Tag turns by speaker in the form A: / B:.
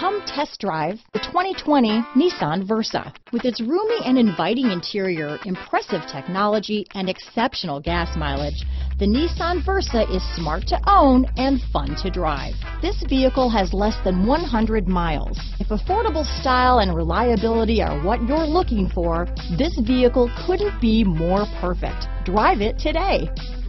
A: Come test drive the 2020 Nissan Versa. With its roomy and inviting interior, impressive technology, and exceptional gas mileage, the Nissan Versa is smart to own and fun to drive. This vehicle has less than 100 miles. If affordable style and reliability are what you're looking for, this vehicle couldn't be more perfect. Drive it today.